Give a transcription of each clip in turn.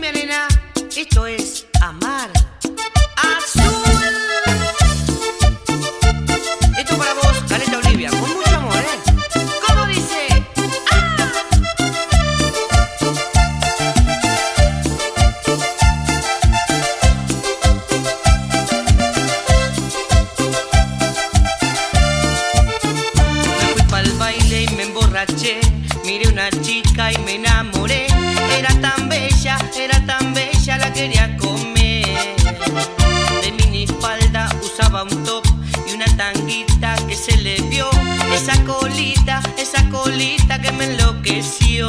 cumbia, nena, esto es amar. Azul. Esto para vos, Caleta Olivia, con mucho amor, ¿eh? ¿Cómo dice? Me fui pa'l baile y me emborraché. Miré una chica y me enamoré. Era tan bella, la quería comer. De minifalda usaba un top y una tanguita que se le vio. Esa colita que me enloqueció.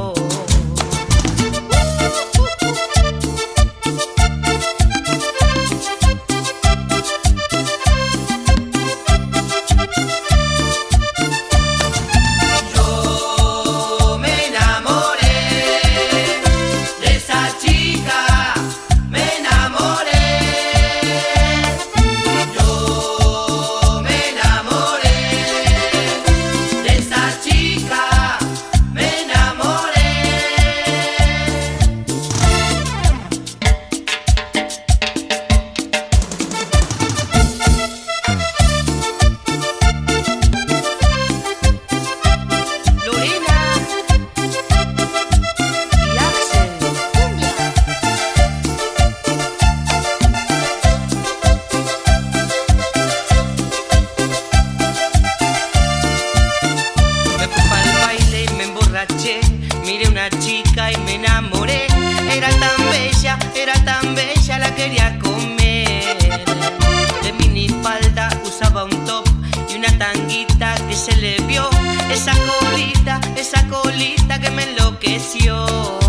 Miré una chica y me enamoré. Era tan bella, la quería comer. De minifalda usaba un top y una tanguita que se le vio. Esa colita que me enloqueció.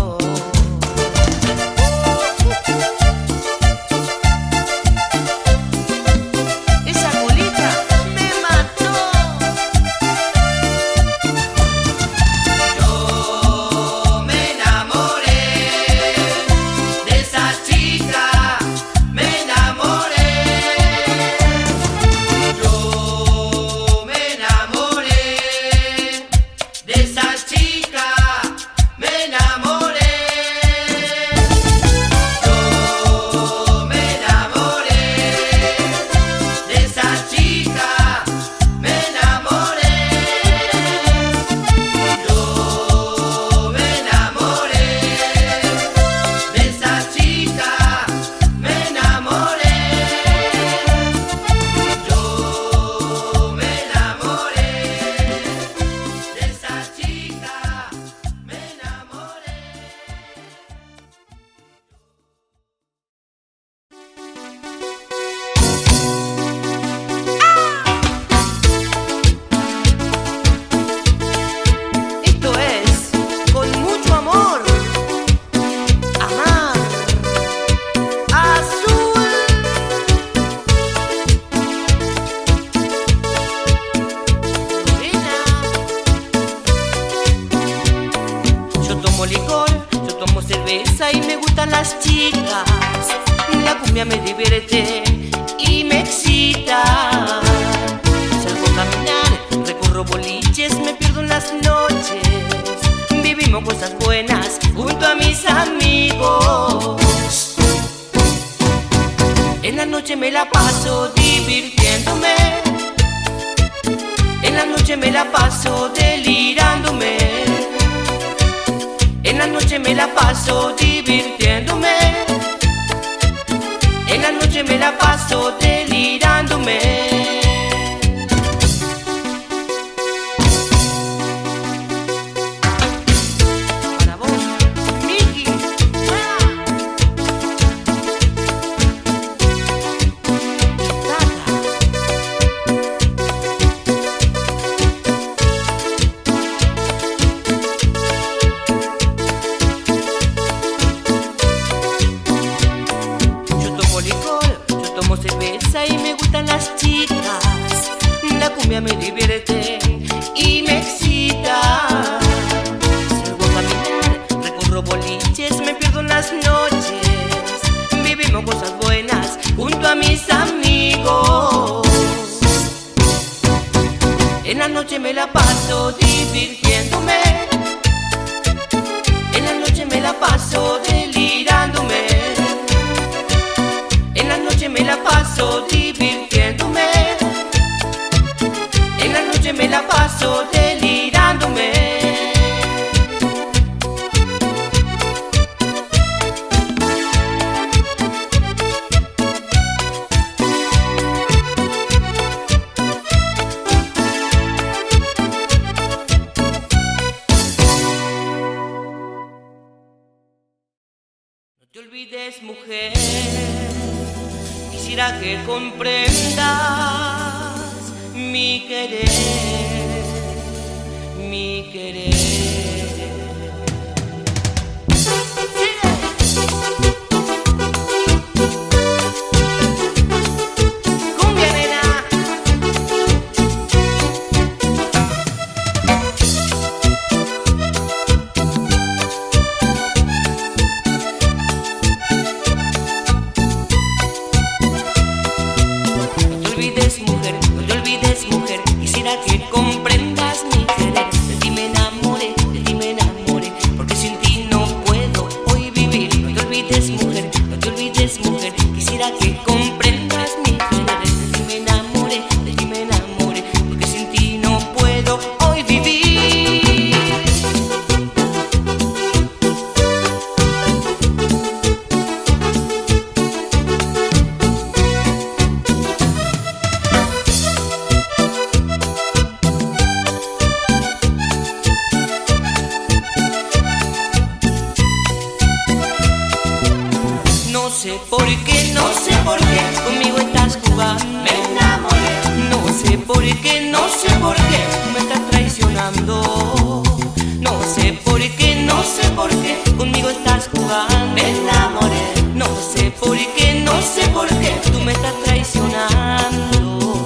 Yo tomo cerveza y me gustan las chicas. La cumbia me divierte y me excita. Salgo a caminar, recorro boliches, me pierdo en las noches. Vivimos cosas buenas junto a mis amigos. En la noche me la paso divirtiéndome. En la noche me la paso delirándome. En la noche me la paso divirtiéndome. En la noche me la paso delirándome. Para vos, Miki. Yo tomo cerveza y me gustan las chicas. La cumbia me divierte y me excita. Salgo a caminar, recorro boliches, me pierdo en las noches. Vivimos cosas buenas junto a mis amigos. En la noche me la paso divirtiéndome. En la noche me la paso delirando. te olvides, mujer, quisiera que comprendas mi querer, mi querer. No sé por qué, conmigo estás jugando. Me enamoré. No sé por qué, no sé por qué, tú me estás traicionando. No sé por qué, conmigo estás jugando. Me enamoré. No sé por qué, tú me estás traicionando.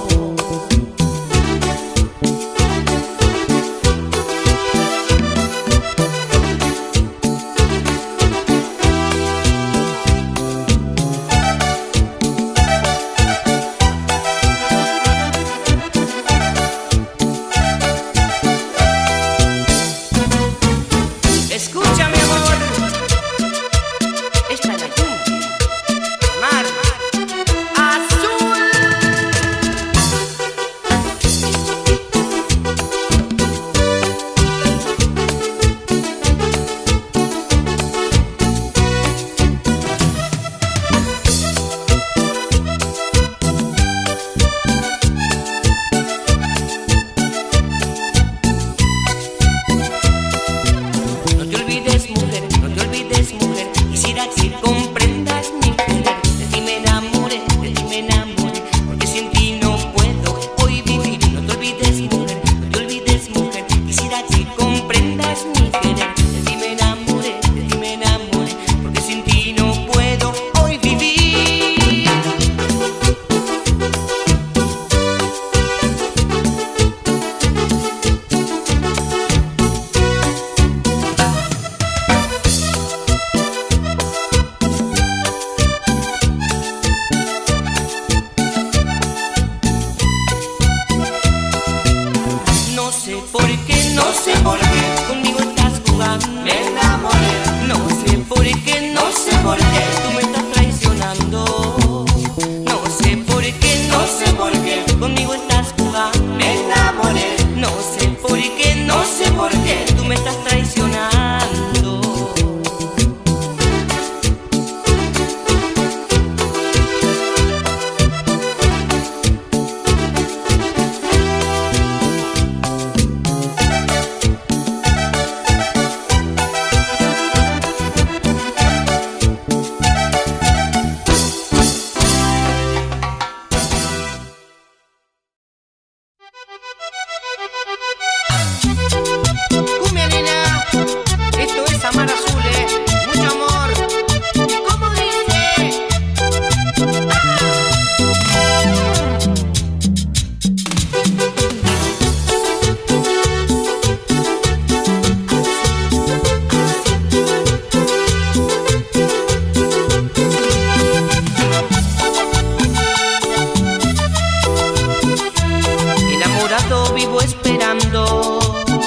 Vivo esperando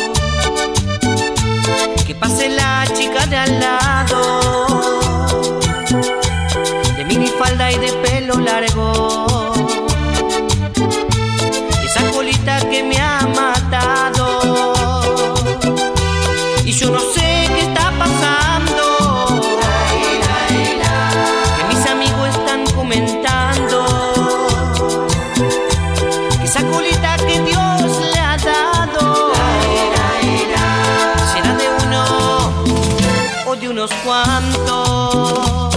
que pase la chica de al lado, de minifalda y de pelo largo, esa colita que me ha matado, y yo no sé qué está pasando, que mis amigos están comentando que esa colita que Dios le ha dado será de uno o de de unos cuantos.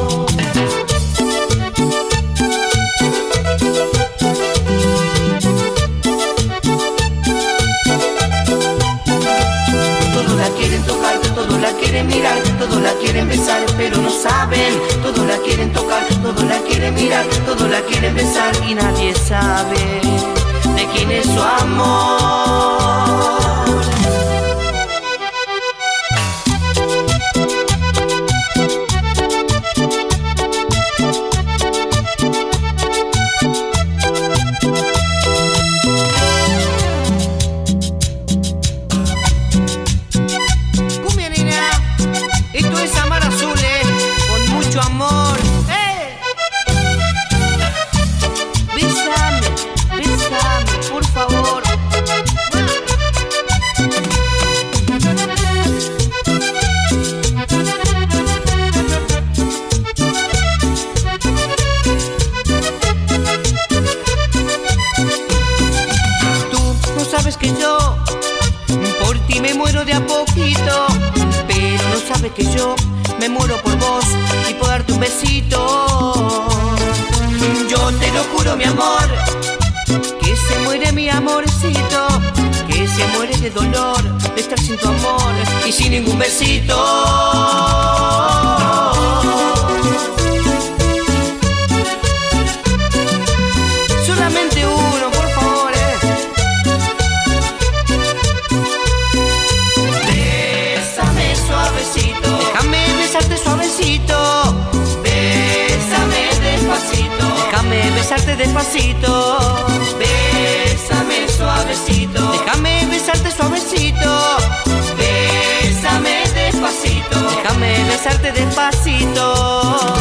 Todos la quieren tocar, todos la quieren mirar, todos la quieren besar, pero no saben. Todos la quieren tocar, todos la quieren mirar, todos la quieren besar y nadie sabe de quién es su amor. Que yo por ti me muero de a poquito, pero no sabes que yo me muero por vos y por darte un besito. Yo te lo juro, mi amor, que se muere mi amorcito, que se muere de dolor de estar sin tu amor y sin ningún besito. Solamente uno, por favor, Bésame suavecito, déjame besarte suavecito. Bésame despacito, déjame besarte despacito. Bésame suavecito, déjame besarte suavecito. Bésame despacito, déjame besarte despacito.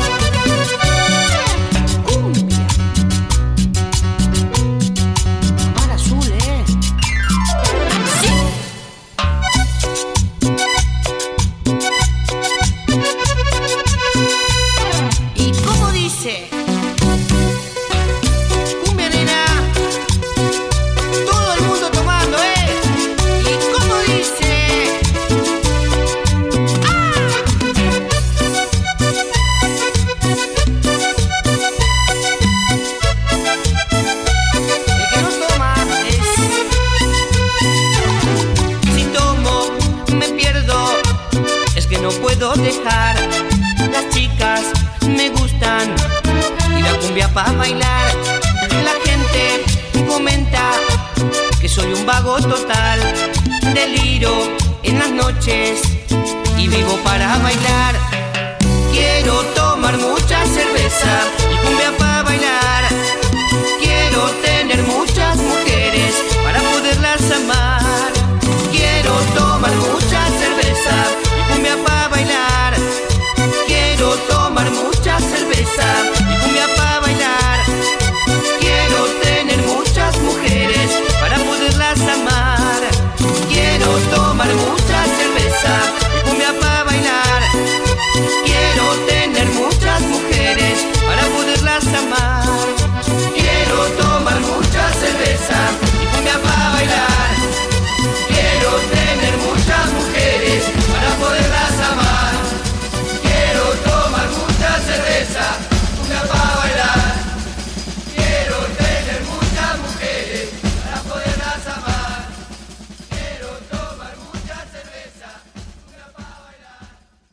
Dejar, las chicas me gustan y la cumbia para bailar. La gente comenta que soy un vago total, deliro en las noches y vivo para bailar. Quiero tomar mucha cerveza y cumbia para bailar. Quiero tener muchas mujeres para poderlas amar. Quiero tomar mucha cerveza y cumbia para bailar. Quiero tomar mucha cerveza y cumbia para bailar. Quiero tener muchas mujeres para poderlas amar. Quiero tomar mucha cerveza y cumbia para bailar. Quiero tener muchas mujeres para poderlas amar. Quiero tomar mucha cerveza y cumbia para bailar. Quiero tener muchas mujeres para poderlas amar. Quiero tomar mucha cerveza, cumbia para bailar. Quiero tener muchas mujeres para poderlas amar. Quiero tomar mucha cerveza, cumbia para bailar.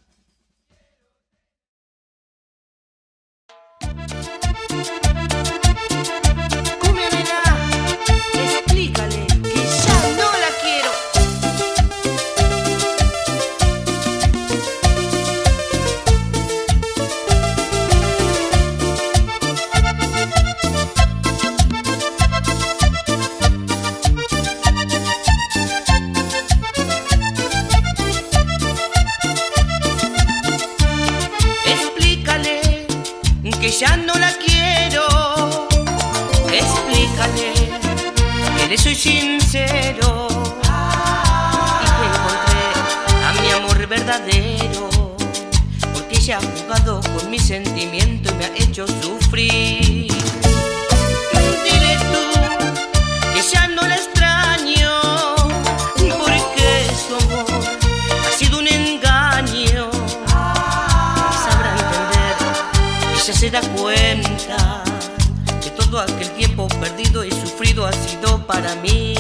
Cumbia nena, explícale que ya no la quiero. Explícale que ya no la quiero. Explícale que le soy sincero y que encontré a mi amor verdadero, porque ella ha jugado con mi sentimiento y me ha hecho sufrir. Dile tú que ya no la extraño, porque su amor ha sido un engaño. se da cuenta que todo aquel tiempo perdido y sufrido ha sido para mí.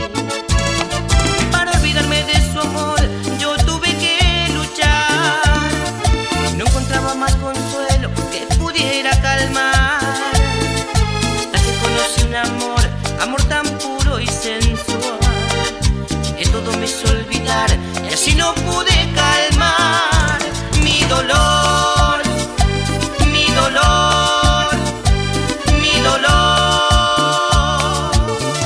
Para olvidarme de su amor yo tuve que luchar, no encontraba más consuelo que pudiera calmar, hasta que conocí un amor tan puro y sensual, que todo me hizo olvidar y así no pude calmar mi dolor, mi dolor, mi dolor.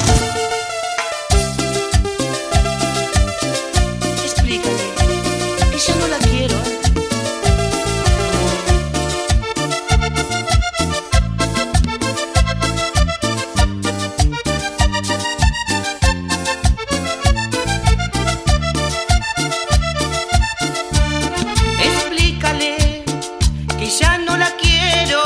Explícale que ya no la quiero. Explícale que ya no la quiero.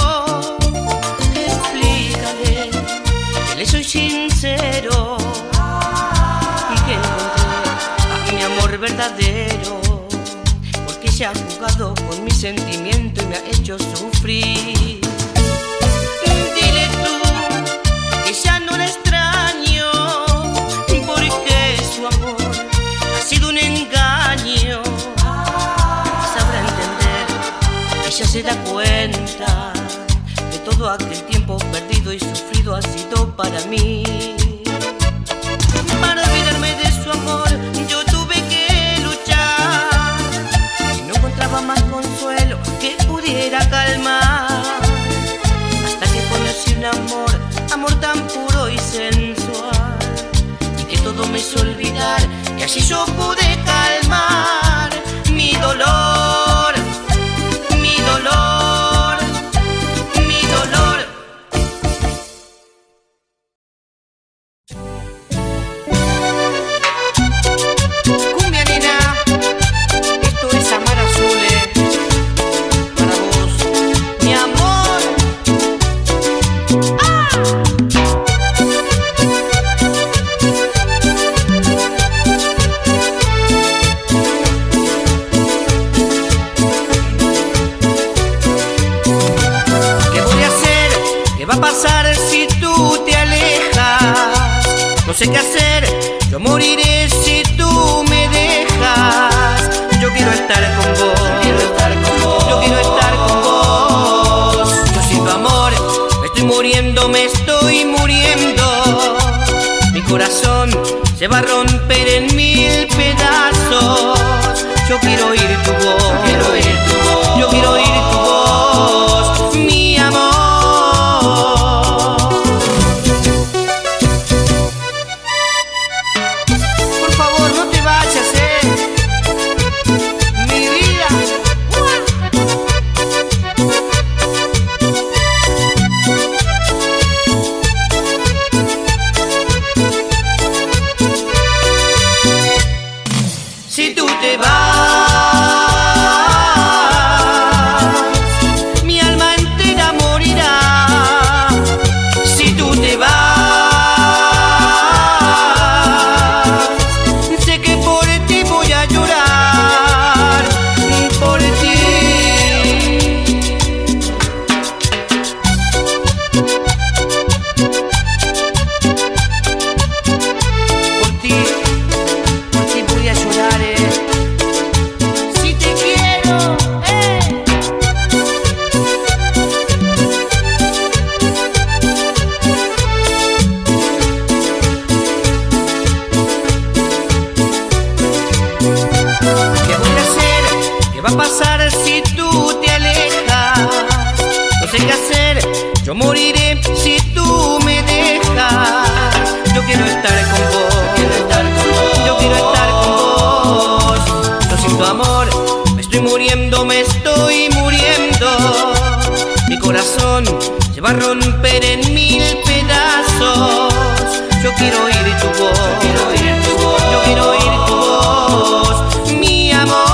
Explícale que le soy sincero y que encontré a mi amor verdadero, porque se ha jugado con mi sentimiento y me ha hecho sufrir. Dile tú que ya no la extraño, porque su amor ha sido un engaño. Sabrá entender, ella se da cuenta que todo aquel tiempo perdido y sufrido ha sido para mí. Para olvidarme de su amor yo tuve que luchar, y no encontraba más consuelo que pudiera calmar, hasta que conocí un amor tan puro y sensual, y que todo me hizo olvidar, y así yo pude calmar mi dolor, mi dolor, mi dolor. Cumbia nena, esto es Amar Azule, para vos, mi amor. ¿Qué voy a hacer? ¿Qué va a pasar si tú te alejas? No sé qué hacer, yo moriré si tú me dejas. Yo quiero estar con vos, yo quiero estar con vos. Yo sin tu amor me estoy muriendo, me estoy muriendo. Mi corazón se va a romper en mil pedazos. Yo quiero oír tu voz, yo quiero oír tu voz, yo quiero oír tu voz, mi amor. Por favor, no te vayas, mi vida. Si tú te vas, mi alma entera morirá. Si tú te vas, sé que por ti voy a llorar, por ti. Por ti voy a llorar, si te quiero, ¿Qué voy a hacer? ¿Qué va a pasar si tú te alejas? No sé qué hacer, yo moriré si tú me dejas. Yo quiero estar con vos, yo quiero estar con vos. Yo sin tu amor me estoy muriendo, me estoy muriendo. Mi corazón se va a romper en mil pedazos. Yo quiero oír tu voz, yo quiero oír tu voz, yo quiero oír tu voz, mi amor.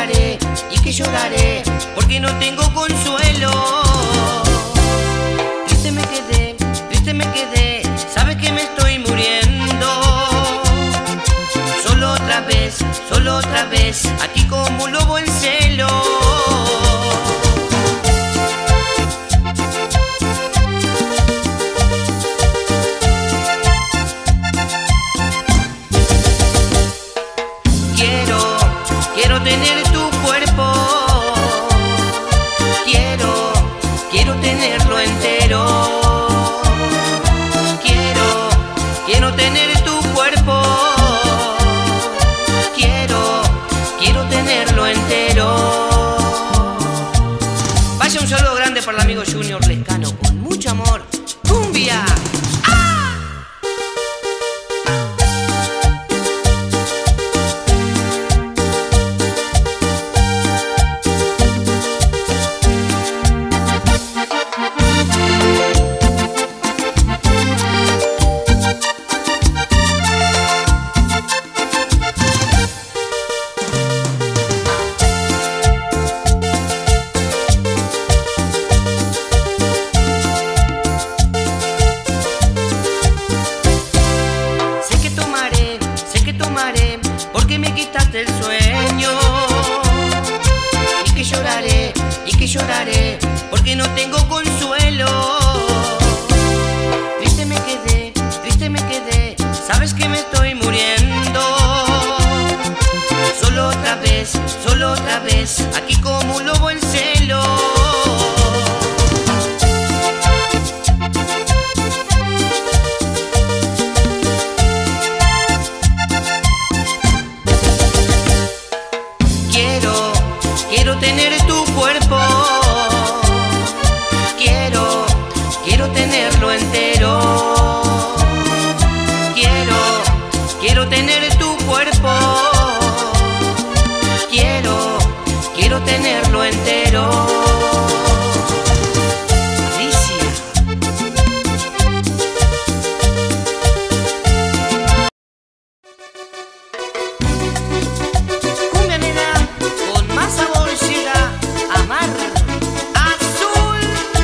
lloraré y que lloraré porque no tengo consuelo. Triste me quedé, sabes que me estoy muriendo. Solo otra vez, aquí como un lobo en celo. Quiero tener tu cuerpo, quiero tenerlo entero. Quiero tener tu cuerpo, quiero tenerlo entero. Vaya un saludo grande para el amigo Junior Lescano, con mucho amor. ¡Cumbia! Porque me quitaste el sueño. Y que lloraré porque no tengo consuelo. Triste me quedé, sabes que me estoy muriendo. Solo otra vez, aquí como un lobo en celo. Quiero tener tu cuerpo, quiero tenerlo entero. Quiero tener tu cuerpo, quiero tenerlo entero. Alicia. Cumbia nena, con más sabor llega Amar Azul.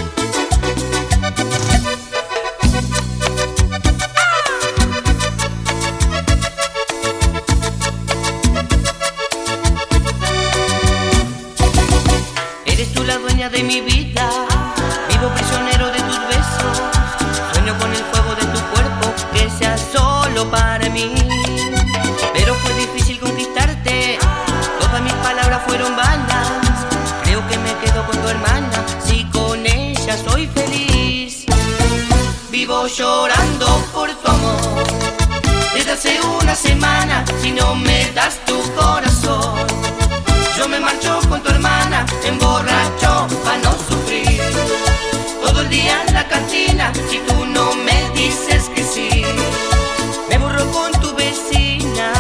Eres tú la dueña de mi vida, vivo prisionero de tus besos. Sueño con el fuego de tu cuerpo, que sea solo para mí. Pero fue difícil conquistarte, todas mis palabras fueron vanas. Creo que me quedo con tu hermana, si con ella soy feliz. Vivo llorando por tu amor desde hace una semana. Si no me das tu corazón, yo me marcho con tu hermana, emborracho pa' no sufrir. Todo el día en la cantina, si tú no me dices que sí, me borro con tu vecina.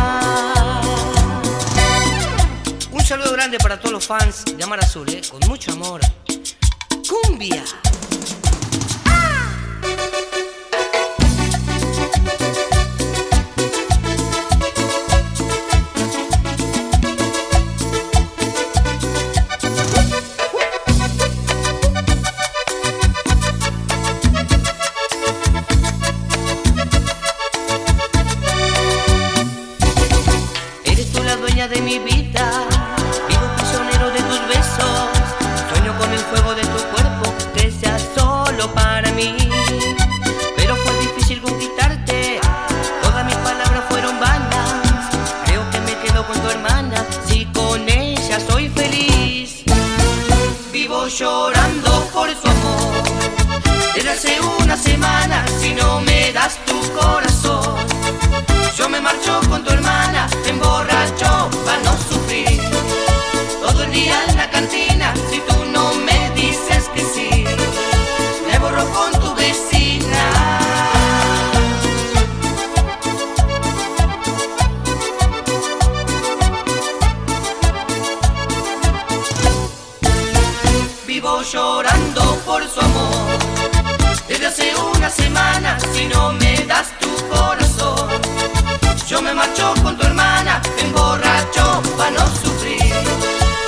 Un saludo grande para todos los fans de Amar Azul, con mucho amor. ¡Cumbia! De mi vida, vivo prisionero de tus besos. Sueño con el fuego de tu cuerpo, que sea solo para mí. Pero fue difícil conquistarte, todas mis palabras fueron vanas. Creo que me quedo con tu hermana, si con ella soy feliz. Vivo llorando por su amor desde hace una semana. Si no me das tu corazón, yo me marcho con tu hermana, emborracho pa' no sufrir. Todo el día en la cantina, si tú no me dices que sí, me borro con tu vecina. Vivo llorando por su amor desde hace una semana. Si no me das tu corazón, yo me marcho con tu hermana, emborracho pa' no sufrir.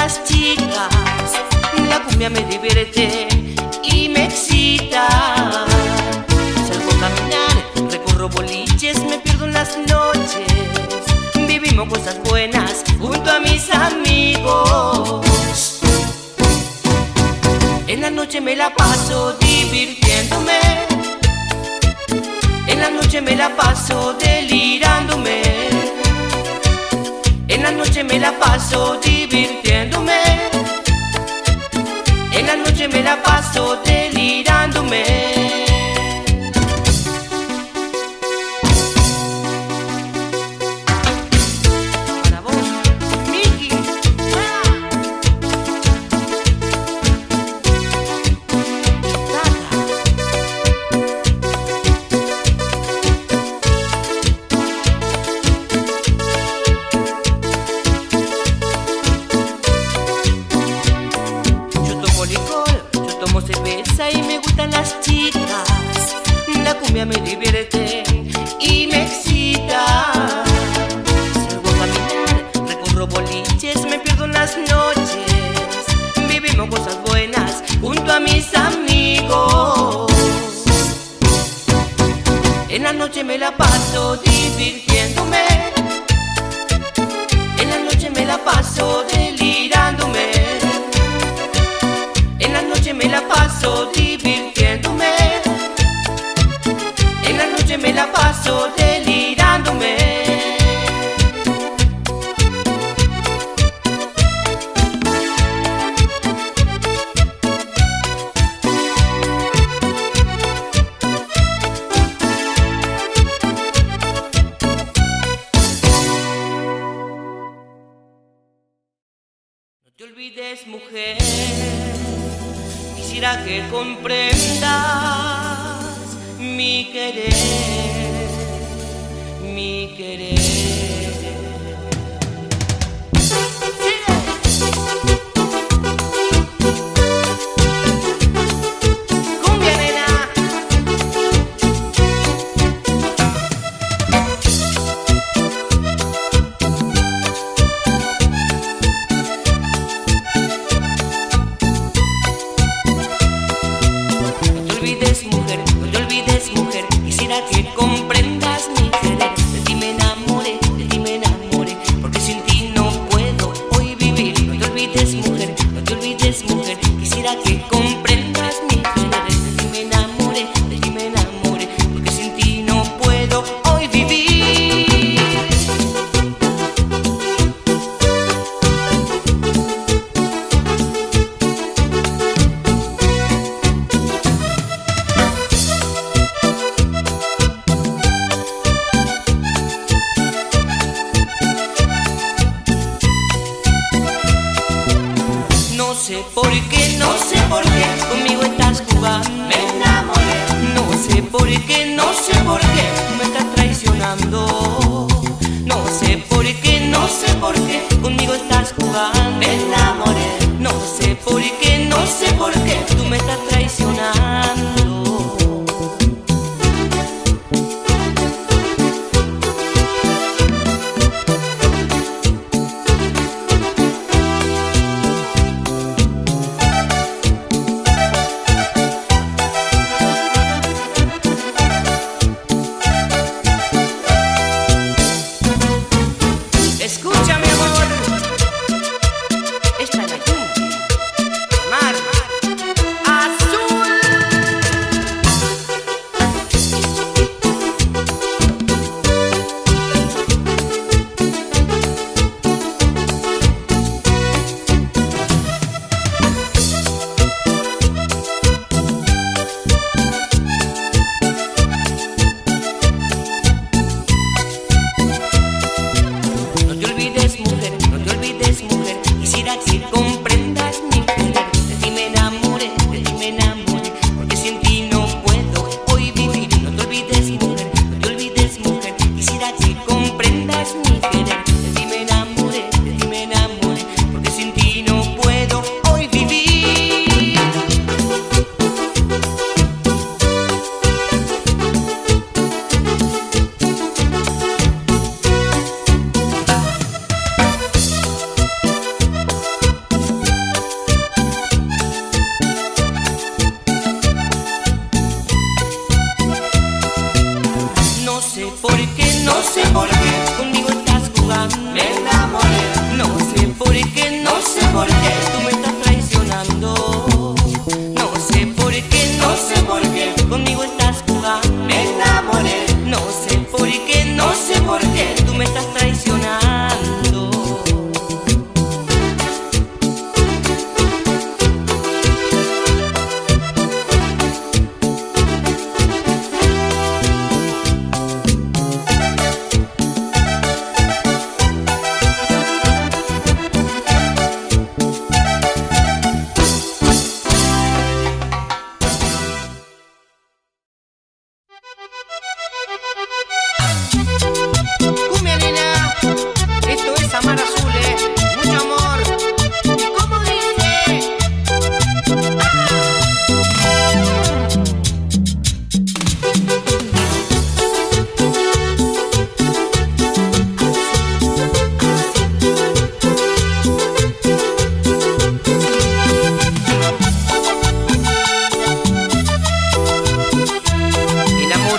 las chicas, la cumbia me divierte y me excita. Salgo a caminar, recorro boliches, me pierdo en las noches. Vivimos cosas buenas junto a mis amigos. En la noche me la paso divirtiéndome, en la noche me la paso delirándome, en la noche me la paso divirtiéndome, en la noche me la paso delirándome. Cerveza y me gustan las chicas, la cumbia me divierte y me excita. Salgo a caminar, recorro boliches, me pierdo en las noches. Vivimos cosas buenas junto a mis amigos. En la noche me la paso divirtiéndome, en la noche me la paso delirándome, en la noche me la paso divirtiéndome, en la noche me la paso delirándome. No te olvides, mujer, quisiera que comprendas mi querer, mi querer. Cumbia, nena. Mujer, no te olvides, mujer, quisiera que comprendas mi querer. De ti me enamoré, de ti me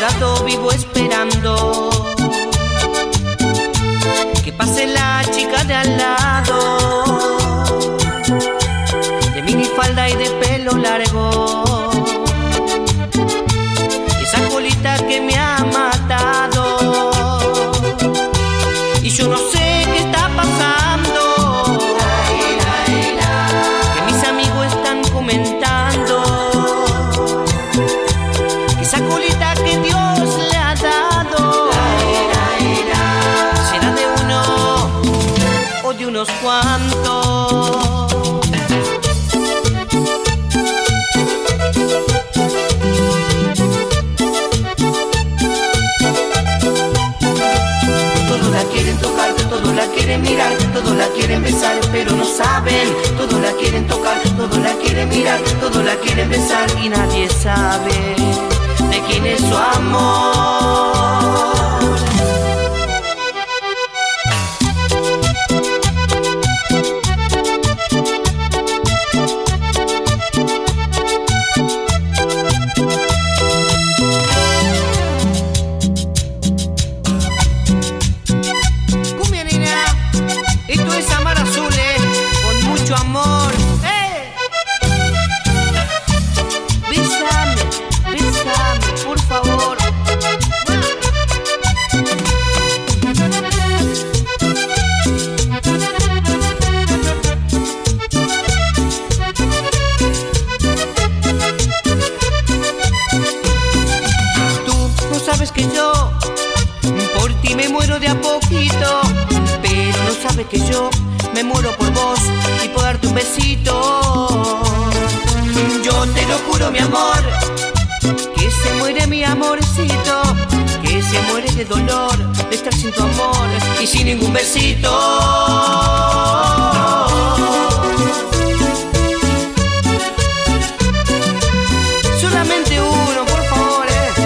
enamorado vivo esperando que pase la chica de al lado, de minifalda y de pelo largo, esa colita que me ha matado, y yo no sé qué está pasando, que mis amigos están comentando que esa colita que Dios le ha dado será de uno o de unos cuantos. Todos la quieren tocar, todos la quieren mirar, todos la quieren besar, pero no saben. Todos la quieren tocar, todos la quieren mirar, todos la quieren besar, y nadie sabe de quién es su amor. Cumbia nena, esto es Amar Azul, con mucho amor. Bésame, bésame, por favor. Tú no sabes que yo por ti me muero de a poquito, pero no sabes que yo me muero por vos y por darte un besito. Yo te lo juro, mi amor, que se muere mi amorcito, que se muere de dolor de estar sin tu amor y sin ningún besito. Solamente uno, por favor,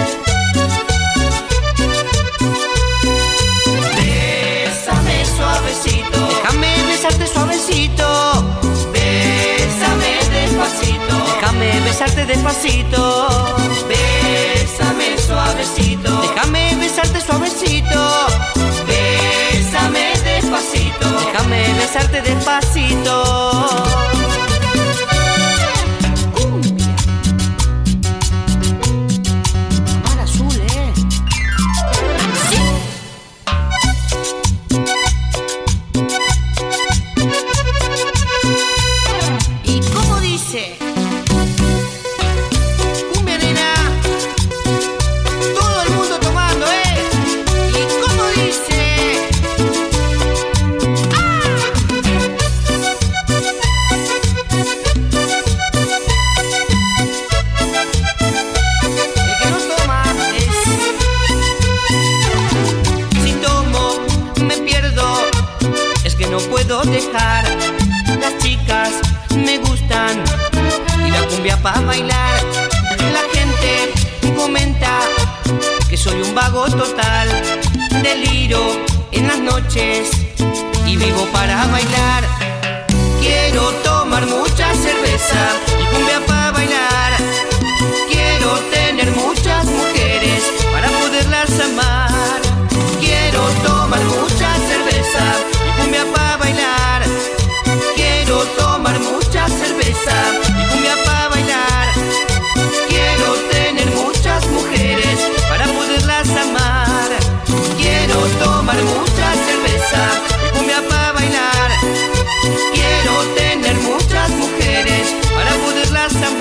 Bésame suavecito, déjame besarte suavecito. Bésame despacito, déjame besarte despacito. Bésame suavecito, déjame besarte suavecito. Bésame despacito, déjame besarte despacito. Cumbia. Amar Azul, sí. ¿Y cómo dice? Cumbia nena, todo el mundo tomando, ¿y cómo dice? El que no toma es... Si tomo, me pierdo, es que no puedo dejar. Las chicas me gustan y la cumbia para bailar. La gente comenta que soy un vago total, deliro en las noches y vivo para bailar. Quiero tomar mucha cerveza y cumbia para bailar. Quiero tener muchas mujeres para poderlas amar. Quiero tomar mucha cerveza y cumbia para bailar. Quiero tomar mucha cerveza y cumbia para bailar. Quiero tener muchas mujeres para poderlas amar. Quiero tomar mucha cerveza y cumbia para bailar. Quiero tener muchas mujeres para poderlas amar.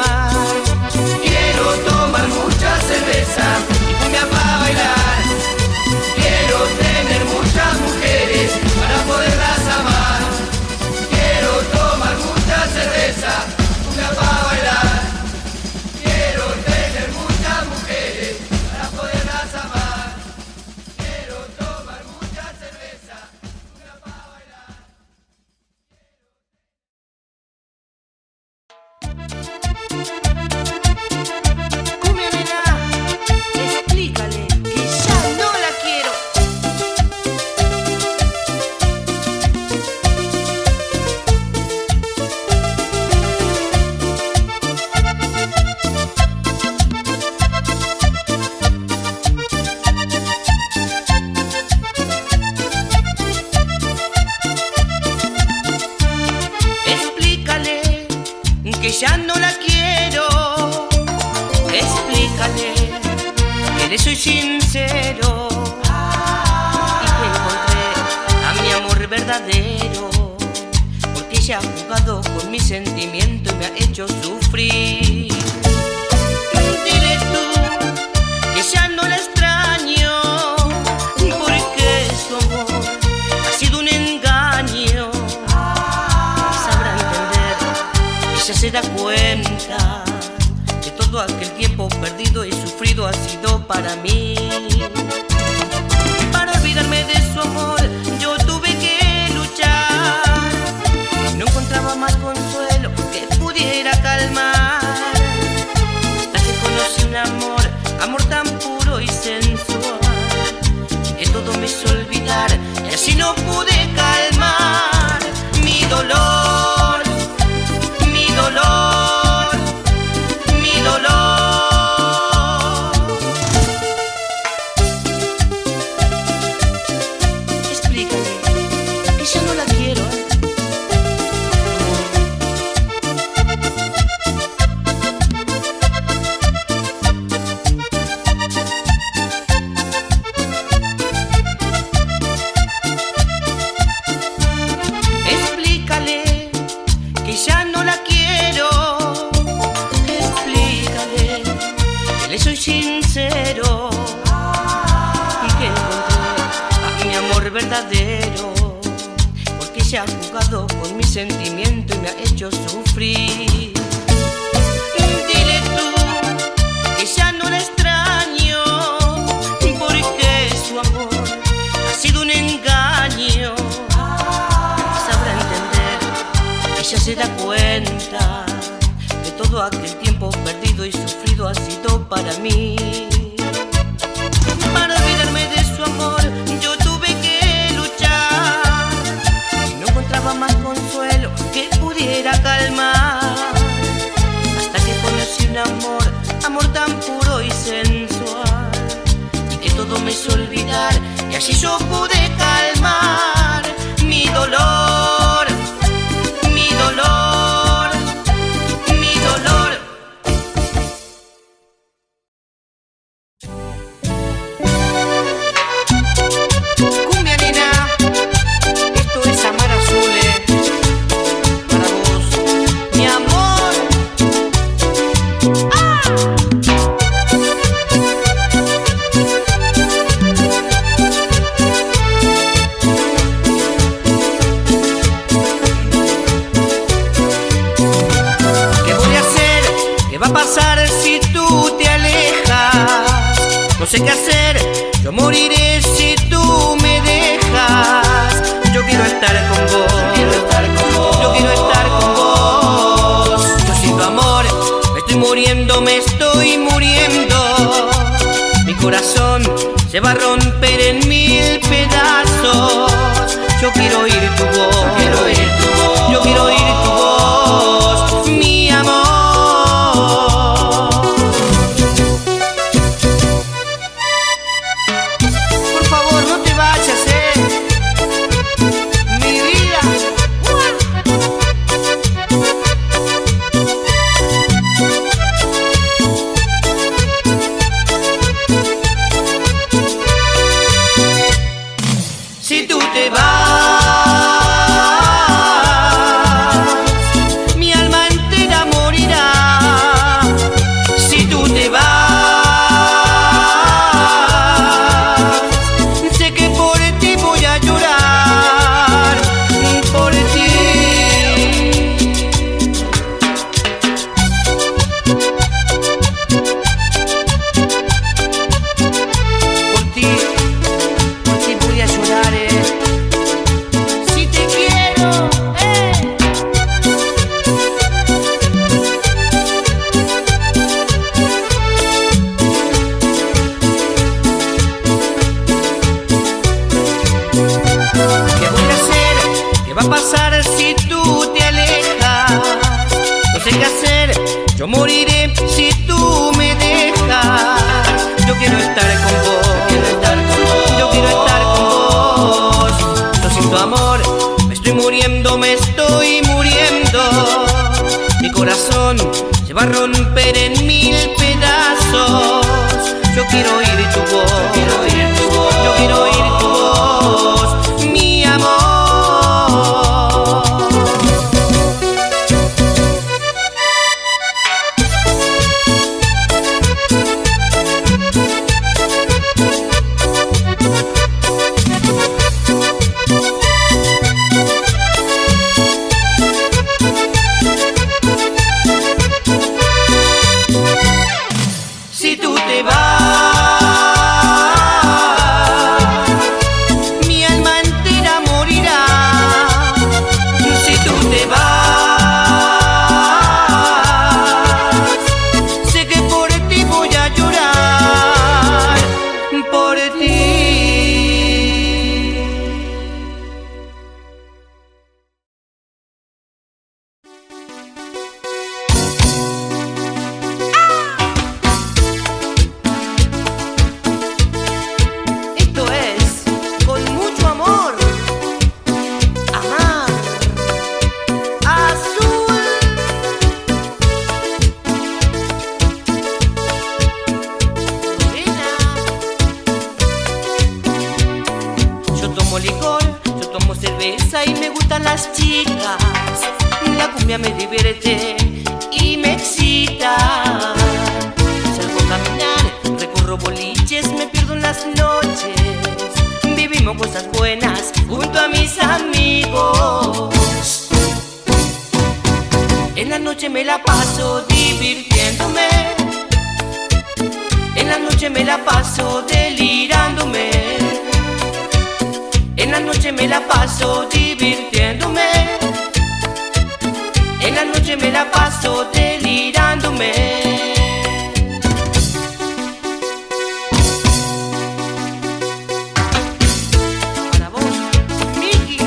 sincero y que encontré a mi amor verdadero, porque ella ha jugado con mi sentimiento y me ha hecho sufrir. Dile tú que ya no la extraño, porque su amor ha sido un engaño. Sabrá entender, ella se da cuenta que todo aquel tiempo perdido y sufrido ha sido para mí. Para olvidarme de su amor yo tuve que luchar, no encontraba más consuelo que pudiera calmar, hasta que conocí un amor tan puro y sensual, que todo me hizo olvidar y así no pude calmar mi dolor, mi dolor, mi dolor. Explícale que ya no la quiero. Explícale que ya no la quiero. Explícale que le soy sincero y que encontré a mi amor verdadero, porque ella ha jugado con mi sentimiento y me ha hecho sufrir. Dile tú que ya no la extraño, porque su amor ha sido un engaño. Sabrá entender, ella se da cuenta que todo aquel tiempo perdido y sufrido ha sido para mí. Para olvidarme de su amor yo tuve que luchar, y no encontraba más consuelo que pudiera calmar, hasta que conocí un amor tan puro y sensual, y que todo me hizo olvidar y así yo pude calmar mi dolor, mi dolor, mi dolor. Cumbia nena, esto es Amar Azule, para vos, mi amor. ¿Qué voy a hacer? ¿Qué va a pasar si tú te alejas? No sé qué hacer, yo moriré si tú me dejas. Yo quiero estar con vos, yo quiero estar con vos. Yo sin tu amor me estoy muriendo, me estoy muriendo. Mi corazón se va a romper en mil pedazos. Yo quiero oír tu voz, yo quiero oír tu voz, yo quiero oír tu voz, mi amor. Por favor, no te vayas, mi vida. Si tú te vas, mi alma entera morirá. Si tú te vas, sé que por ti voy a llorar, por ti. Por ti voy a llorar, si te quiero, ¿Qué voy a hacer? ¿Qué va a pasar si tú te alejas? No sé qué hacer, yo moriré si tú me dejas. Yo quiero estar con vos, yo quiero estar con vos. Yo sin tu amor me estoy muriendo, me estoy muriendo. Mi corazón se va a romper en mil pedazos. Yo quiero oír tu voz, cerveza y me gustan las chicas. La cumbia me divierte y me excita. Salgo a caminar, recorro boliches, me pierdo en las noches. Vivimos cosas buenas junto a mis amigos. En la noche me la paso divirtiéndome. En la noche me la paso delirándome. En la noche me la paso divirtiéndome. En la noche me la paso delirándome. Para vos, Miki.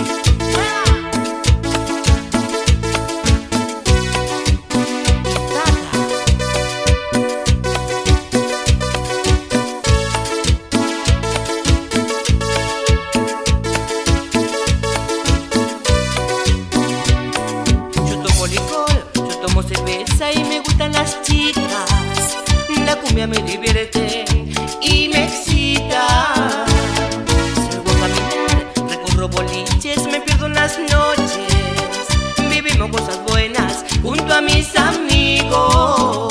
Cerveza y me gustan las chicas. La cumbia me divierte y me excita. Salgo a caminar, recorro boliches, me pierdo en las noches. Vivimos cosas buenas junto a mis amigos.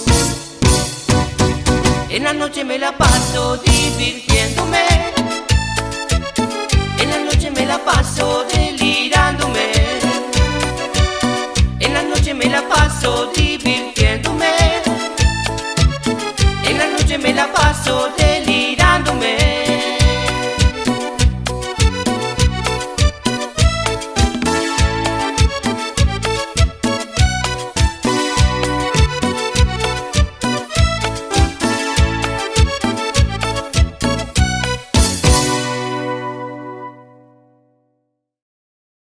En la noche me la paso divirtiéndome. En la noche me la paso delirando.